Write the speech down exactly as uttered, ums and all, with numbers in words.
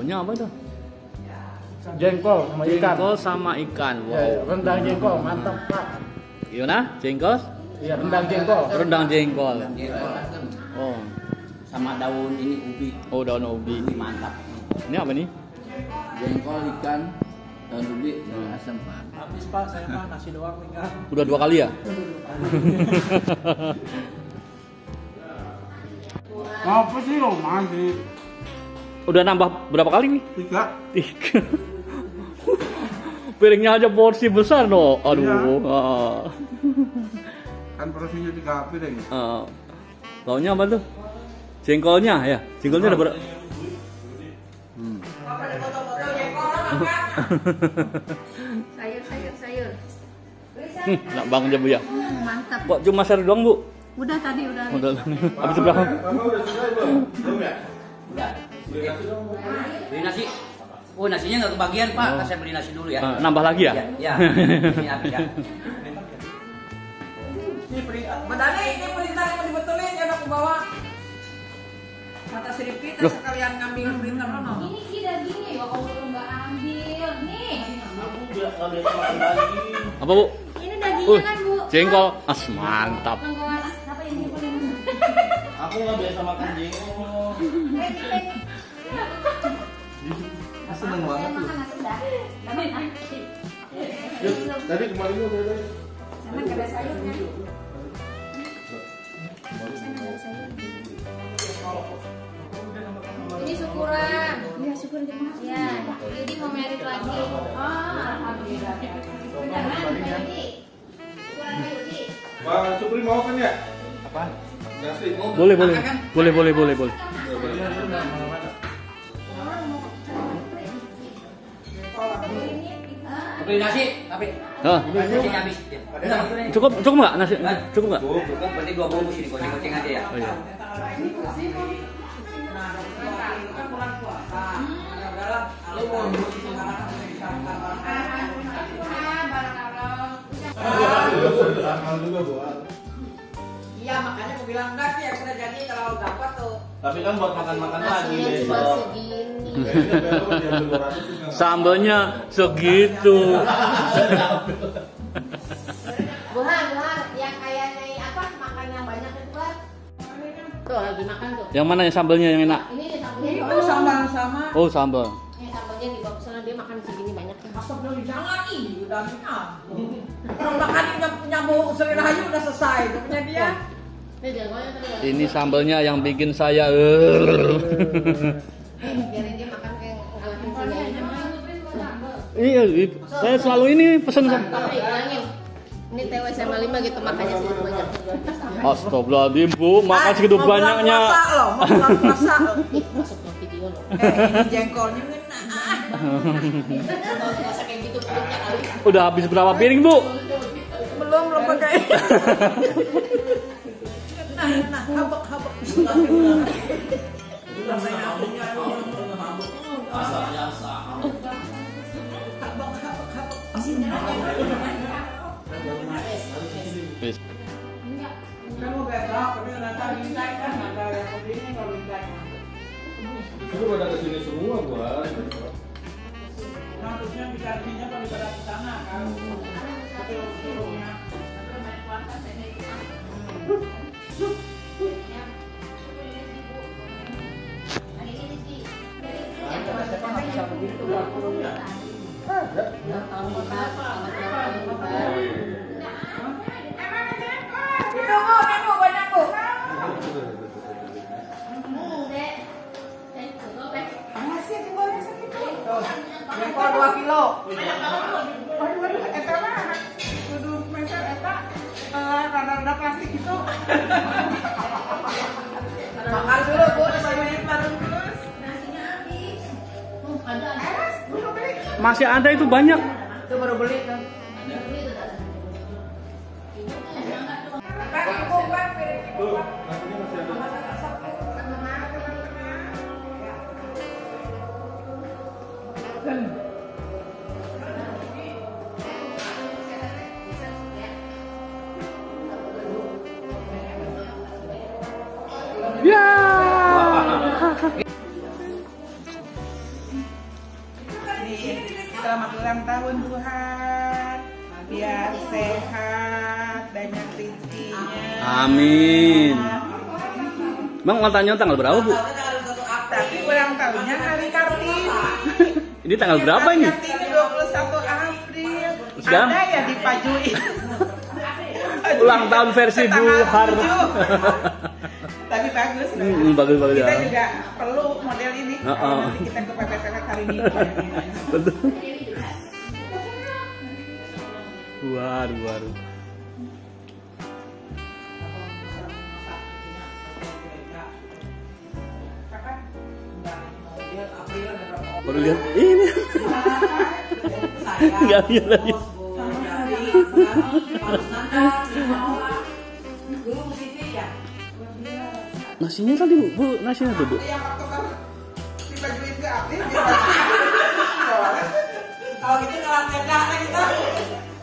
Lauknya apa tuh? Jengkol sama ikan. Jengkol sama ikan. Wow. Ya, rendang jengkol, mantap Pak. Gimana? Jengkol? Iya, rendang jengkol. Rendang jengkol. Jengkol Oh. sama daun ini ubi. Oh, daun ubi. Ini mantap. Ini apa nih? Jengkol, ikan, daun ubi, daun asam Pak. Habis Pak, saya mah nasi doang tinggal. Udah dua kali ya? Apa sih lo masih Udah nambah berapa kali nih? tiga? Tiga. Piringnya aja porsi besar no. Aduh. Iya. Ah. Kan porsinya tiga piring. Ah. Lauknya apa tuh? Jengkolnya ya. Jengkolnya ada berapa? Hmm. Sayur, sayur, sayur. Hmm, nak bang aja Bu ya. Hmm, mantap. Kok cuma share doang Bu? Udah tadi udah. Udah. Habis berapa? Belum ya? Udah. Beli nasi. Oh, nasinya nggak kebagian Pak. Oh. Saya beli nasi dulu ya. Ah, nambah lagi ya? Ya, ya. Ini habis ya. Ini perintah, Madani, ini perintah yang mau dibetulin ya aku bawa. Kata Sri kita Loh. sekalian ngambil perintah mana? Ini sih dagingnya ya kalau lu nggak ambil. Nih. Apa Bu? Ini dagingnya Uh, kan, Bu. jengkol. As mantap. Lengkoan apa yang jengkol ini? Aku nggak biasa makan jengkol. Seneng banget tuh. Makan nasi dah. Tadi kemarin udah ada. Sama nggak ada sayurnya. Ini syukuran. Iya, syukur jemaah. Iya, jadi mau merit lagi. Oh, alhamdulillah. Beneran, Yudi. Syukuran Yudi. Pak Supri mau kan ya? Apa? Nasi. Boleh, boleh. Boleh, boleh, boleh, boleh. Beli nasi, tapi Ah, nasinya habis. Ya. Bentar, bentar. cukup cukup nggak nasi? Cukup nggak? Cukup, berarti dua bungkus ini, goceng-goceng aja ya. Oh, iya. Iya makanya aku bilang enggak sih, aku udah jadi terlalu dapat tuh. Tapi kan buat makan-makan lagi Nasinya cuma besok. segini. Sambelnya segitu. Buhan, buhan, yang kayaknya apa makan yang banyak itu kan? Tuh lagi makan tuh. Yang mana yang sambelnya yang enak? Ini nih sambelnya. Itu sambal sama. Oh, sambel. Ini sambelnya di bawah sana dia makan segini banyak. Astagfirullah, jangan ih, udah ah. Orang makan nyambung Sri Rahayu udah selesai, itu punya dia. Ini jengkolnya tadi. Ini sambelnya yang bikin saya. Biarin dia makan kayak ngalahin sini aja. Iya, saya selalu ini pesan sama. Tapi bilangin, ini T W S M lima gitu makanya segitu banyak. Astagfirullahaladzim Bu, makan segitu Mau bulan banyaknya. puasa loh, mau bulan puasa loh. Masuk ke video loh. Eh, ini jengkolnya ngena. Kalau ngerasa kayak gitu perutnya kali. Udah habis berapa piring Bu? Belum belum pakai. Nah, nah, habak habak. Bis. Kan mau beda, tapi ternyata bingkai kan ada yang begini kalau bingkai. Itu pada kesini semua gua. Nah, terusnya bisa artinya kalau pada ke sana kan. Itu turunnya. Itu bu, itu banyak bu. Masih jengkolnya segitu. Jengkol dua kilo. Waduh, waduh, eta mah kudu meter eta rada-rada plastik gitu. Makan dulu bu, dibayangin baru terus. Nasinya habis. Eres, baru beli. Masih ada itu banyak. Itu baru beli tuh. Bang, ibu, bang, piring ibu, bang. Nasinya masih ada. Ya. selamat ulang tahun Tuhan. Biar sehat, banyak rezekinya. Amin. Bang mau tanya tanggal berapa, Bu? Tapi ulang tahunnya hari Kartini. Ini tanggal berapa ini? Kartini dua puluh satu April. Sekarang? Ada ya dipajuin. Ulang tahun versi Bu Tanggal Har. tujuh. Tapi bagus loh. Hmm, bagus bagus Kita ya. juga perlu model ini. Oh, Kalau oh. nanti kita ke P P T hari ini. Betul. Luar, luar. Baru lihat ini. Enggak lihat lagi. Nasinya tadi Bu, Bu, nasinya tuh Bu. Yang waktu kan dipajuin ke April. Kalau gitu ngelat beda kita.